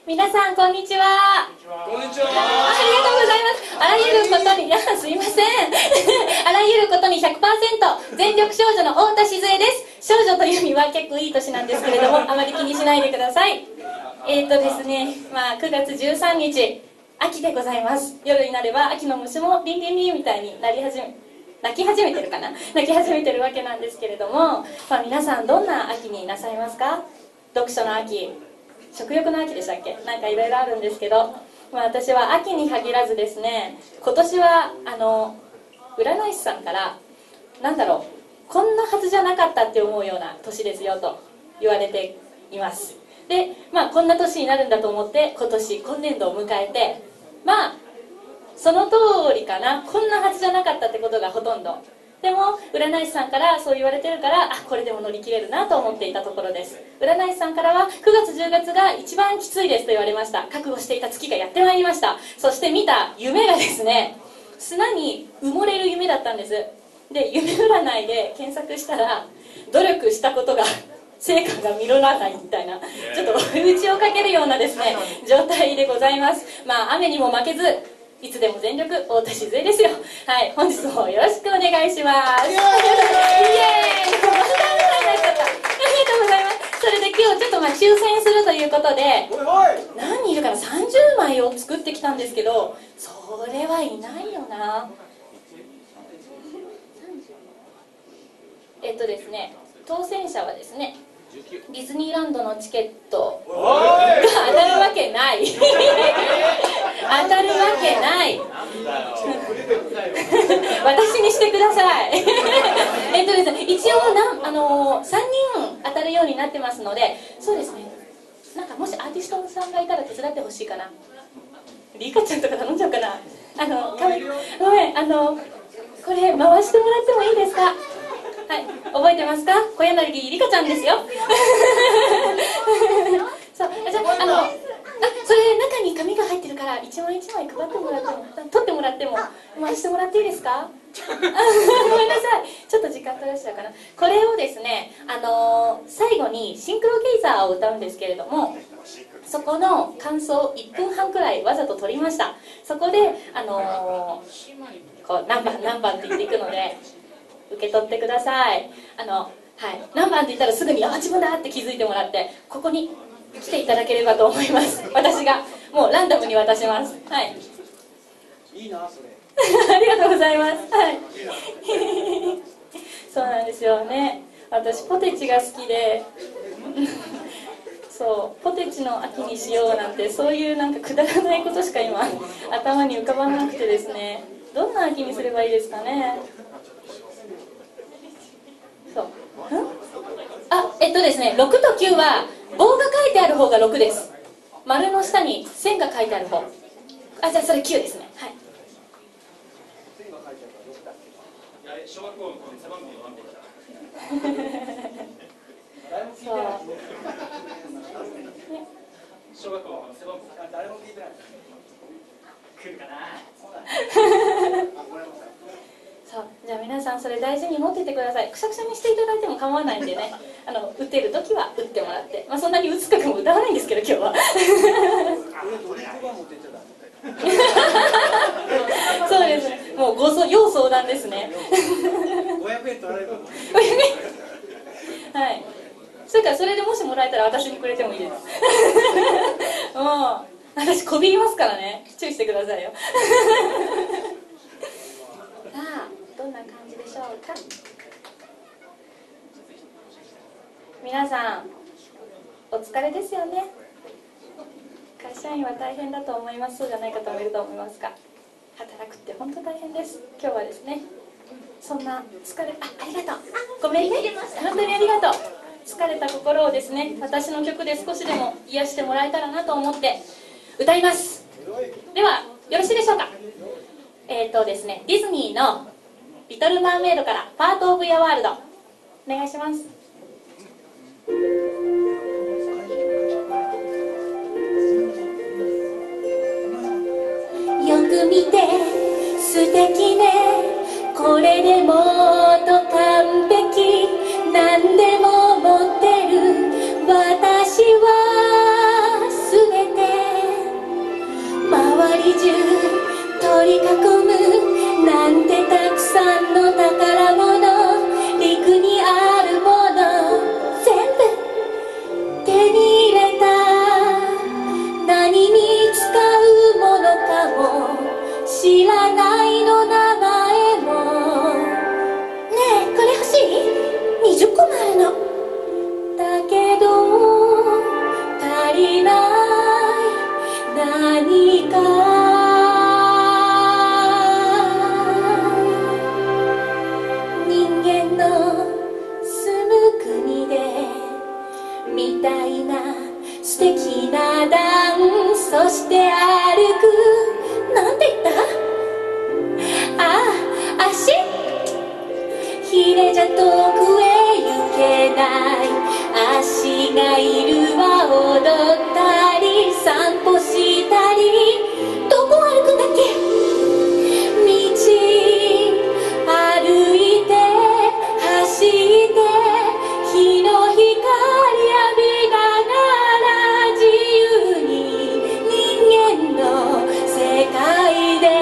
皆さんこんにちは。 こんにちは。 ありがとうございます。あらゆることに、すいません。あらゆることに 100% 全力少女の太田静江です。少女という意味は結構いい年なんですけれども、あまり気にしないでください。ですね、9月13日、秋でございます。夜になれば秋の虫もリンリンリンみたいに鳴き始めてるかな、鳴き始めてるわけなんですけれども、皆さんどんな秋になさいますか？読書の秋、食欲の秋でしたっけ、なんかいろいろあるんですけど、私は秋に限らずですね、今年は占い師さんからこんなはずじゃなかったって思うような年ですよと言われています。で、こんな年になるんだと思って今年度を迎えて、その通りかな、こんなはずじゃなかったってことがほとんど。でも占い師さんからそう言われてるから、これでも乗り切れるなと思っていたところです。占い師さんからは9月10月が一番きついですと言われました。覚悟していた月がやってまいりました。そして見た夢がですね、砂に埋もれる夢だったんです。で、夢占いで検索したら、努力したことが成果が実らないみたいな、ちょっと打ちをかけるようなですね状態でございます。雨にも負けず、いつでも全力、太田静江ですよ。はい、本日もよろしくお願いします。イエーイ。またありがとうございます。それで今日ちょっと抽選するということで、何人いるかな、30枚を作ってきたんですけど、それはいないよな。ですね、当選者はですね、ディズニーランドのチケットが当たるわけない当たるわけない私にしてくださいですね、一応3人当たるようになってますので、そうですね、もしアーティストさんがいたら手伝ってほしいかな。リカちゃんとか頼んじゃうかな。ごめん、これ回してもらってもいいですか？はい、覚えてますか？小柳りかちゃんですよそう、じゃあ、それ中に紙が入ってるから一枚一枚配ってもらっても、取ってもらっても回してもらっていいですか？ごめんなさい、ちょっと時間取らしちゃうかな。これをですね、最後にシンクロゲイザーを歌うんですけれども、そこの感想1分半くらいわざと取りました。そこでこう何番って言っていくので受け取ってください。はい、何番って言ったらすぐに自分だって気づいてもらって、ここに来ていただければと思います。私がもうランダムに渡します。はい、 いいなそれありがとうございます。はい、そうなんですよね、私ポテチが好きでそう、ポテチの秋にしようなんて、そういうくだらないことしか今頭に浮かばなくてですね、どんな秋にすればいいですかね。そう、ですね、6と9は棒が書いてある方が6です。丸の下に線が書いてある方。じゃあそれ9ですね。はい。 小学校の背番号の番号だそう、 小学校の背番号誰も聞いてない。来るかな。 そう、じゃあ皆さんそれ大事に持っててください。くしゃくしゃにしていただいても構わないんでね、打てる時は打ってもらって、そんなに打つかも歌わないんですけど今日はそうですね、もう要相談ですね 500円取られるはい、それからそれでもしもらえたら私にくれてもいいですもう私こびりますからね、注意してくださいよさあ、どんな感じでしょうか。皆さんお疲れですよね。会社員は大変だと思います。そうじゃない方もいると思いますが、働くって本当大変です。今日はですね、そんな疲れ、ありがとう、ごめんね、本当にありがとう。疲れた心をですね、私の曲で少しでも癒してもらえたらなと思って歌います。ではよろしいでしょうか。ですね、ディズニーのリトルマーメイドからパートオブヤワールドお願いします。よく見て素敵ね、これでもっと完璧、何でも持ってる私は全てかも知らないの名前も。ねえこれ欲しい？20個もあるの。だけど足りない何か。人間の住む国でみたいな素敵なダンス、そして歩く。なんて言った？ああ、足ひれじゃ遠くへ行けない。足がいるわ。踊ったり散歩したり。どこ歩くんだっけ？道歩いて走って日の光浴びながら自由に人間の世界で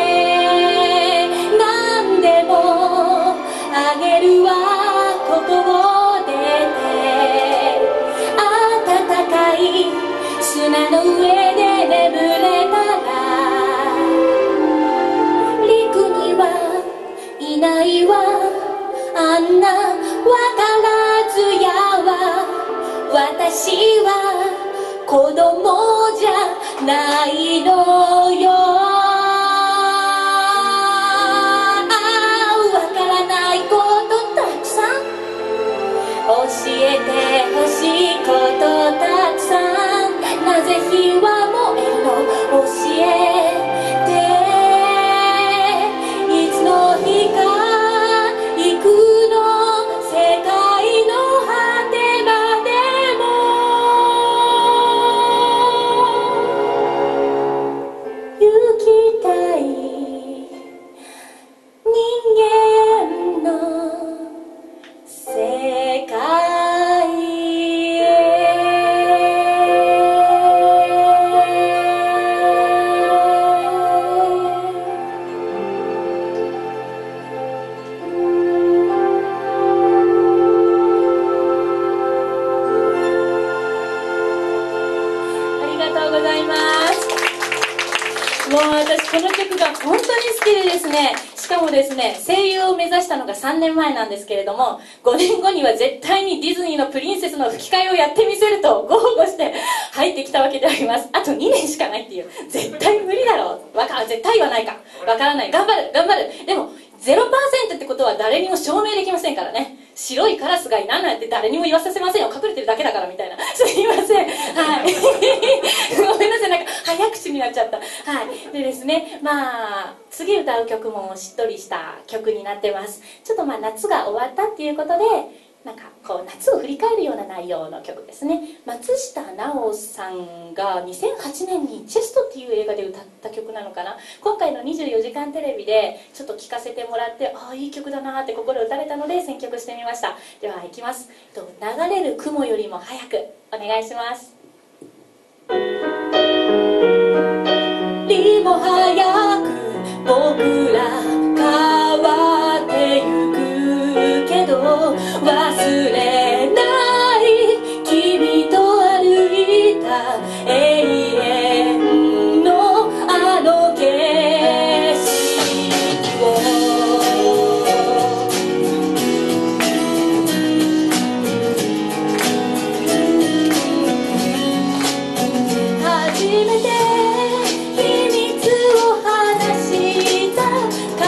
何でもあげるわ。ここを出て暖かい砂の上で眠れたら陸にはいないわ。あんなわからずやは私は子供じゃないのよ。わからないことたくさん教えてほしいことたくさん。なぜ火は燃えるの？教えて。いつの日か行くの？世界の果てまでも行きたい人間の世界へ。ありがとうございます。もう私この曲が本当に好きでですね、しかもですね声優を目指したのが3年前なんですけれども、5年後には絶対にディズニーのプリンセスの吹き替えをやってみせると豪語して入ってきたわけであります。あと2年しかないっていう、絶対無理だろう、絶対はないかわからない、頑張る頑張る。でも 0% ってことは誰にも証明できませんからね。白いカラスがいないなんて誰にも言わさせませんよ、隠れてるだけだからみたいな。すいません、はいごめんなさい、なんか早口になっちゃった。はいでですね、まあ次歌う曲もしっとりした曲になってます。ちょっとまあ夏が終わったっていうことで、なんかこう夏を振り返るような内容の曲ですね。松下奈緒さんが2008年に「チェスト」っていう映画で歌った曲なのかな。今回の24時間テレビでちょっと聴かせてもらって、ああいい曲だなって心打たれたので選曲してみました。ではいきます。流れる雲よりも早くお願いします。りも早く僕ら変わってゆくけど忘れない君と歩いた永遠のあの景色を。初めて秘密を話した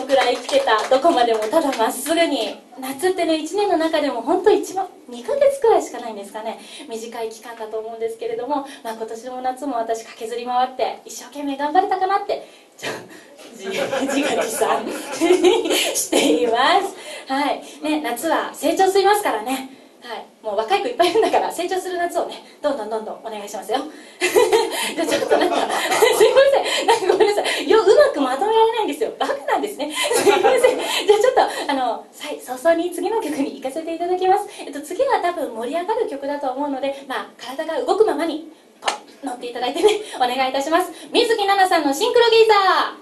くらい生きてた、どこまでもただまっすぐに。夏ってね、1年の中でも本当一番2ヶ月くらいしかないんですかね、短い期間だと思うんですけれども、今年の夏も私駆けずり回って一生懸命頑張れたかなって自画自賛しています。はいね、夏は成長しますからね。はい、もう若い子いっぱいいるんだから成長する夏をね、どんどんお願いしますよじゃあちょっとなんかすいません、なんかごめんなさい、うまくまとめられないんですよ、バカなんですねすいません。じゃあちょっと早々に次の曲に行かせていただきます。次は多分盛り上がる曲だと思うので、体が動くままにこう乗っていただいてね、お願いいたします。水木奈々さんのシンクロギザ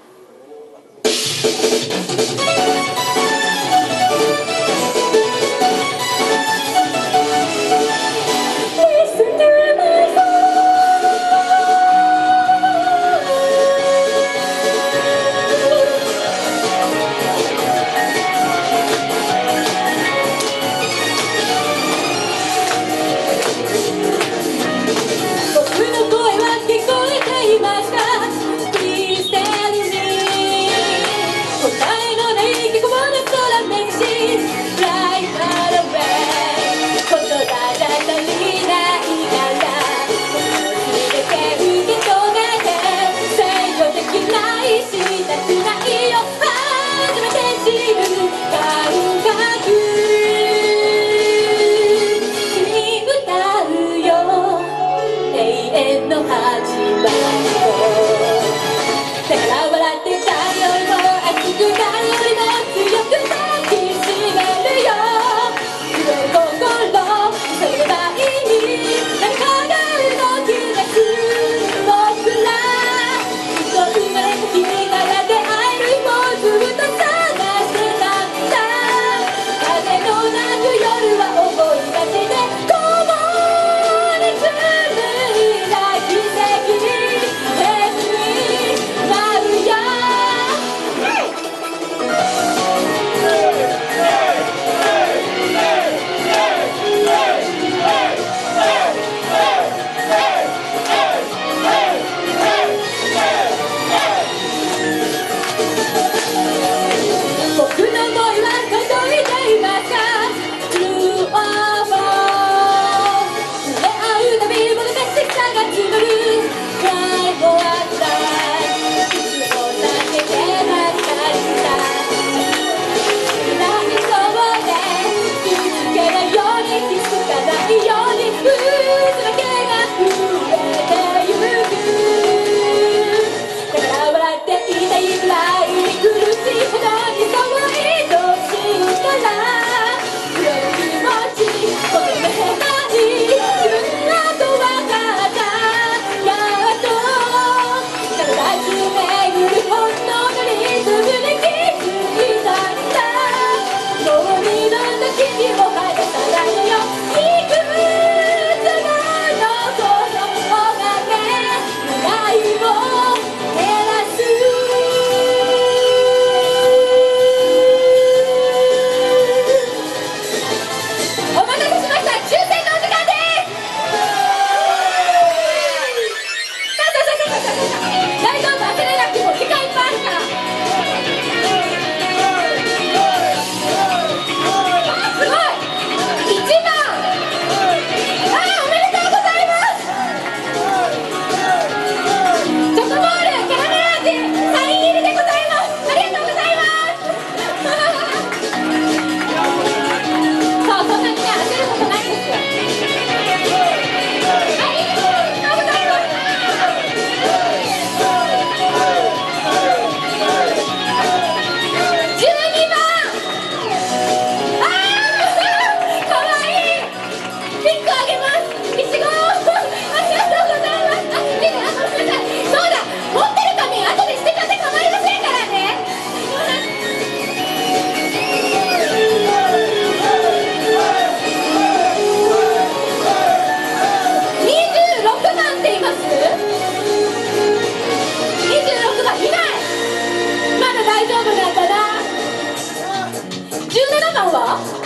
ー。17番は